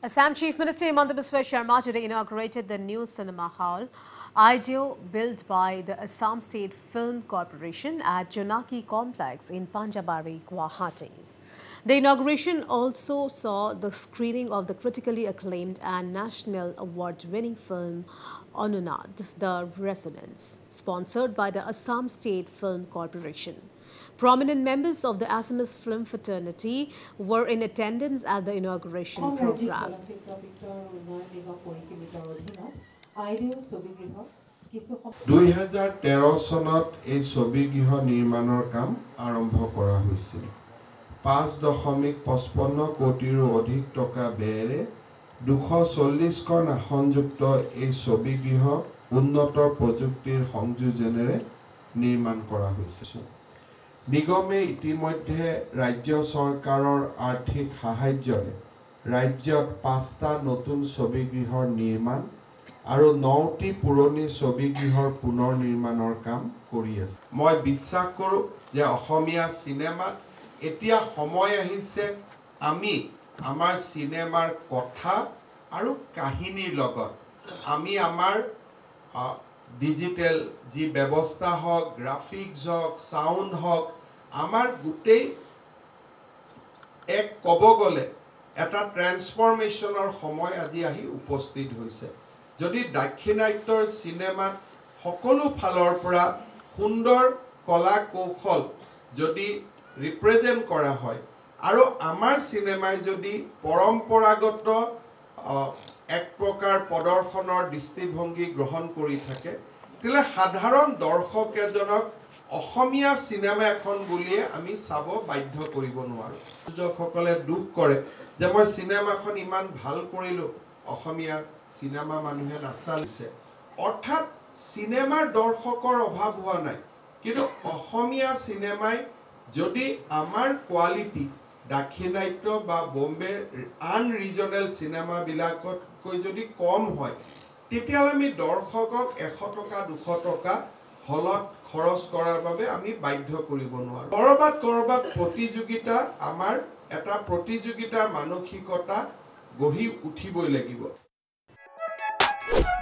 Assam Chief Minister Himanta Biswa Sharma today inaugurated the new cinema hall, IDEO, built by the Assam State Film Corporation at Jonaki Complex in Panjabari, Guwahati. The inauguration also saw the screening of the critically acclaimed and national award-winning film Onunad, The Resonance, sponsored by the Assam State Film Corporation. Prominent members of the Assamese film fraternity were in attendance at the inauguration program. 2013 চনত এই ছবিগৃহ নিৰ্মাণৰ কাম আৰম্ভ কৰা হৈছিল। 5.55 কোটিৰো অধিক টকা ব্যয়েৰে 240খন আসনযুক্ত এই ছবিগৃহ উন্নত প্ৰযুক্তিৰ সংযোজনেৰে নিৰ্মাণ কৰা হৈছে। নিগমে ইতিমধ্যে ৰাজ্য চৰকাৰৰ আৰ্থিক সাহায্যৰে ৰাজ্যত 5টা নতুন ছবিগৃহৰ নিৰ্মাণ আৰু 9টি পুৰণি ছবিগৃহৰ পুনৰ নিৰ্মাণৰ কাম কৰি আছে। মই বিশ্বাস কৰোঁ যে অসমীয়া সিনেমাত এতিয়া সময় আহিছে আমি আমাৰ সিনেমাৰ কথা আৰু কাহিনীৰ লগত আমি আমাৰ ডিজিটেল যি ব্যৱস্থা হওক গ্ৰাফিক্স হওক সাউন্ড হওক আমাৰ গুটেই এক ক'ব গ'লে এটা ট্ৰান্সফৰমেশনৰ সময় আজি আহি উপস্থিত হৈছে। যদি দাক্ষিণাত্যৰ সিনেমাত সকলো ফালৰ পৰা সুন্দৰ কলা কৌশল যদি ৰিপ্ৰেজেন্ট কৰা হয় আৰু আমাৰ সিনেমাই যদি পৰম্পৰাগত এক প্ৰকাৰ প্ৰদৰ্শনৰ দৃষ্টিভংগী গ্ৰহণ কৰি থাকে তেলে সাধাৰণ দৰ্শক এজনক অসমীয়া সিনেমা এখন বুলিয়ে আমি চাব বাধ্য কৰিব নোৱাৰো। দৰ্শকসকলে দুখ কৰে যে মই সিনেমাখন ইমান ভাল কৰিলো অসমীয়া সিনেমা মানুহে নাচালিছে। অৰ্থাৎ সিনেমাৰ দৰ্শকৰ অভাৱ হোৱা নাই, কিন্তু অসমীয়া সিনেমাই যদি আমাৰ কোৱালিটি দাক্ষিণাত্য বা বম্বে আন ৰিজনেল সিনেমা বিলাকতকৈ যদি কম হয় তেতিয়ালে আমি দৰ্শকক 100 টকা 200 টকা হলত খৰচ কৰাৰ বাবে আমি বাধ্য কৰিব নোৱাৰো। কৰবাত প্ৰতিযোগিতা আমাৰ এটা প্ৰতিযোগিতাৰ মানসিকতা গঢ়ি উঠিবই লাগিব।